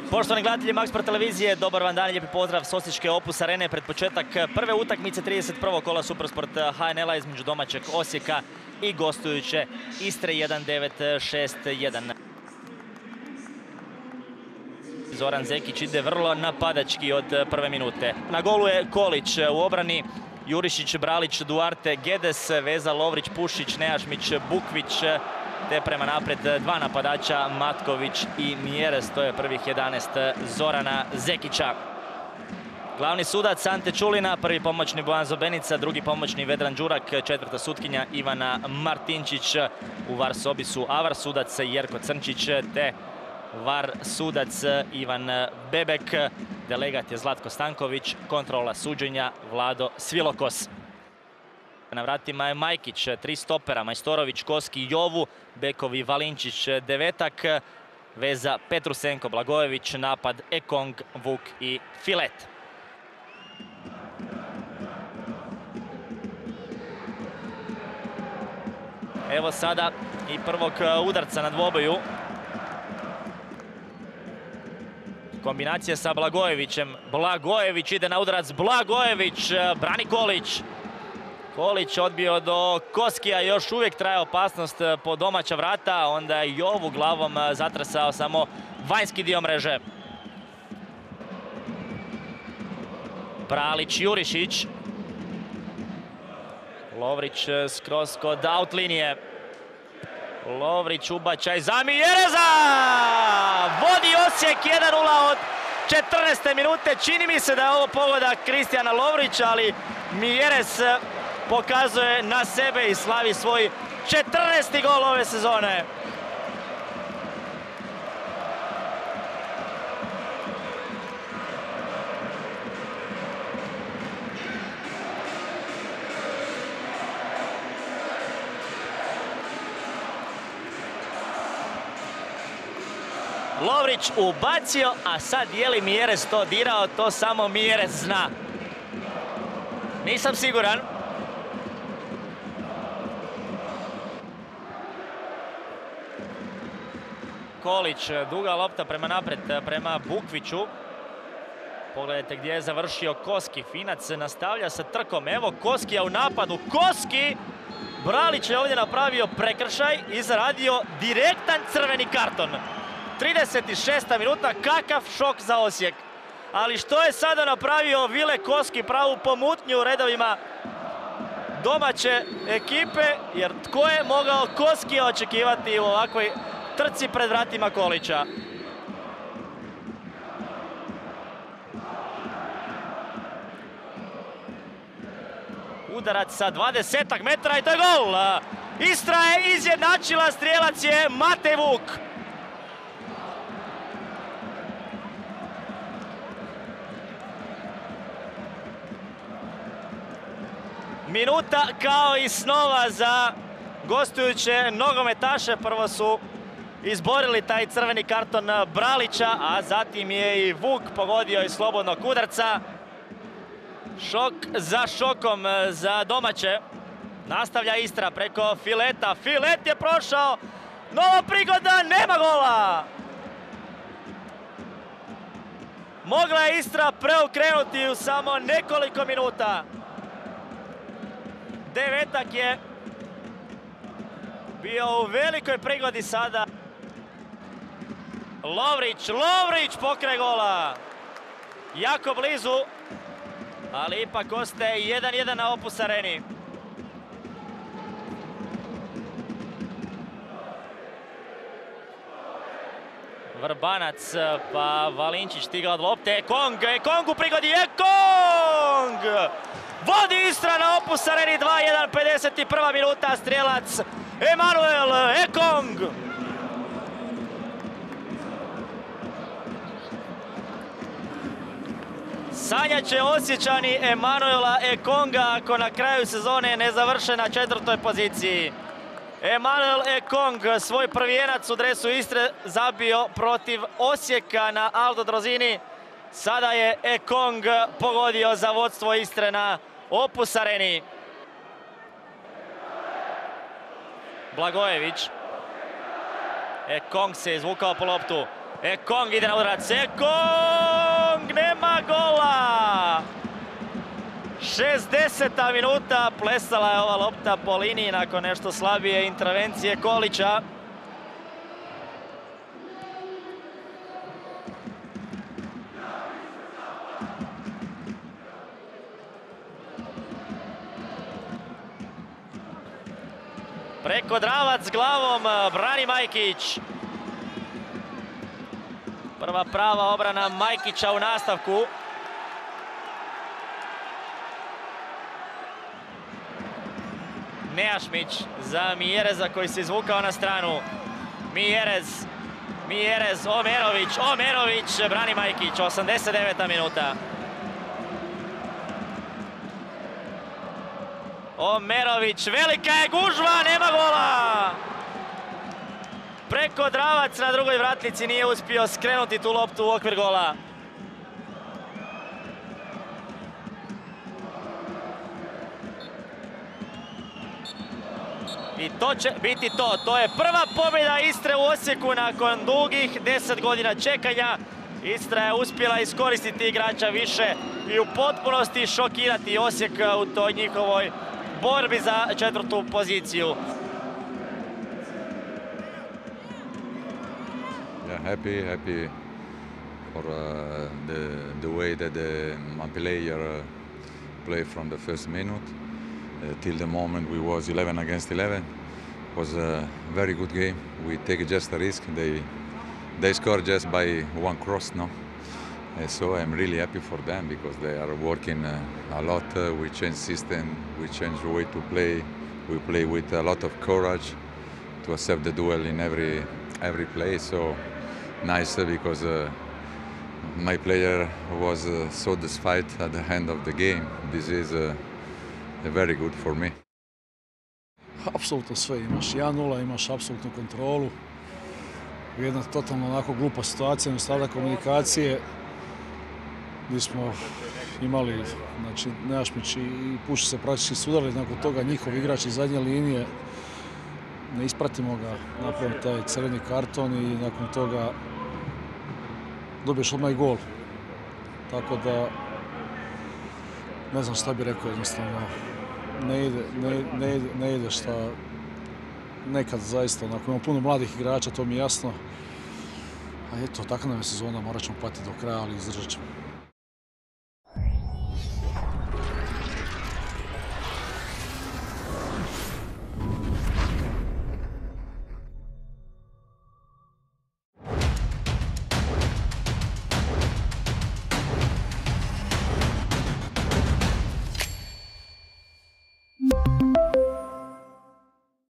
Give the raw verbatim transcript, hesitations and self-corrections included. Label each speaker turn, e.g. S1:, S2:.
S1: Poštovani gledatelji Maxsport televizije, dobar vam dan, lijepi pozdrav s Osječke Opus arene pred početak prve utakmice trideset prvog kola Supersport H N L-a između domaćeg Osijeka i gostujuće Istre jedan devet šest jedan. Zoran Zekić ide vrlo napadački od prve minute. Na golu je Kolić, u obrani Jurišić, Bralić, Duarte, Gedes, Veza, Lovrić, Pušić, Nejašmić, Bukvić, te prema napred dva napadača, Matković i Mjeres. To je prvih jedanaest Zorana Zekića. Glavni sudac Ante Čulina, prvi pomoćni Bojan Zobenica, drugi pomoćni Vedran Đurak, četvrta sutkinja Ivana Martinčić. U var sobi su avar sudac Jerko Crnčić te var sudac Ivan Bebek. Delegat je Zlatko Stanković, kontrola suđenja Vlado Svilokos. Na vratima je Majkić, tri stopera, Majstorović, Koski, Jovu, bekovi Valinčić, Devetak, Veza, Petrusenko, Blagojević, napad Ekong, Vuk i Filet. Evo sada i prvog udarca na dvoboju. Kombinacija sa Blagojevićem. Blagojević ide na udarac. Blagojević brani Kolić. Kolić odbio do Koskija. Još uvijek traje opasnost po domaća vrata. Onda je Jovu glavom zatresao samo vanjski dio mreže. Bralić, Jurišić. Lovrić skroz kod out linije. Lovrić ubačaj za Mjereza! Vodi Osijek jedan nula od četrnaeste minute. Čini mi se da je ovo pogodak Kristijana Lovrića, ali Mjerez pokazuje na sebe i slavi svoj četrnaesti gol ove sezone. Lovrić ubacio, a sad je li Mjerez to dirao, to samo Mjerez zna. Nisam siguran. Kolić, duga lopta prema napred, prema Bukviću. Pogledajte gdje je završio Koski. Finac nastavlja sa trkom. Evo Koskija u napadu. Koski! Bralić je ovdje napravio prekršaj i zaradio direktan crveni karton. trideset šesta minuta, kakav šok za Osijek. Ali što je sada napravio Vile Koski, pravu pomutnju u redovima domaće ekipe, jer tko je mogao Koskija očekivati u ovakvoj trci pred vratima Kolića. Udarac sa dvadesetak metara i to je gol! Istra je izjednačila, strijelac je Matej Vuk. Minuta kao i snova za gostujuće nogometaše. Prvo su izborili taj crveni karton Bralića, a zatim je i Vuk pogodio iz slobodnog udarca. Šok za šokom za domaće. Nastavlja Istra preko Fileta. Filet je prošao. Nova prigoda, nema gola! Mogla je Istra preokrenuti u samo nekoliko minuta. Devetak je bio u velikoj prigodi sada. Lovrić, Lovrić pokraj gola. Jako blizu, ali ipak ostaje jedan jedan na Opus areni. Vrbanac pa Valinčić stigao od lopte. Ekong, Ekong u prigodi, Ekong! Vodi Istra na Opus areni dva jedan, pedeset prva minuta, strijelac Emanuel Ekong. Sanjat će Osječani Emanuela Ekonga ako na kraju sezone ne završe na četvrtoj poziciji. Emanuel Ekong svoj prvijenac u dresu Istre zabio protiv Osijeka na Aldo Drozini. Sada je Ekong pogodio za vodstvo Istre na Opus areni. Blagojević. Ekong se izvukao po loptu. Ekong ide na udarac, Ekong! Nema gola! šezdeseta minuta, plesala je ova lopta po liniji nakon nešto slabije intervencije Kolića. Preko Dravac glavom brani Majkić. Prva prava obrana Majkića u nastavku. Nejašmić za Mijereza koji se izvukao na stranu. Mijerez, Mijerez, Omerović, Omerović brani Majkić, osamdeset deveta minuta. Omerović, velika je gužva, nema gola! Preko Dravac na drugoj vratnici nije uspio skrenuti tu loptu u okvir gola. I to će biti to. To je prva pobjeda Istre u Osijeku nakon dugih deset godina čekanja. Istra je uspjela iskoristiti igrača više i u potpunosti šokirati Osijek u toj njihovoj borbi za četvrtu poziciju.
S2: Yeah, happy, happy for uh, the the way that the my player uh, played from the first minute uh, till the moment we was eleven against eleven. It was a very good game. We take just a risk. They they scored just by one cross, no. Uh, so I'm really happy for them because they are working uh, a lot. Uh, we change system, we change the way to play. We play with a lot of courage to accept the duel in every every play. So nice uh, because uh, my player was uh, so satisfied at the end of the game. This is uh, very good for me.
S3: Apsolutno sve, imaš jedan nula, imaš apsolutnu kontrolu. Jedna totalno onako glupa situacija, nedostatak komunikacije gdje smo imali, znači Nejašmić i Pušić se praktički sudarili, nakon toga njihov igrač iz zadnje linije, ne ispratimo ga, napravimo taj crveni karton i nakon toga dobiješ odmah i gol. Tako da, ne znam šta bi rekao, jednostavno, ne ide, ne, ne ide, ne ide šta, nekad zaista, onako imamo puno mladih igrača, to mi je jasno. A eto, takva nam je sezona, morat ćemo patiti do kraja, ali izdržat ćemo.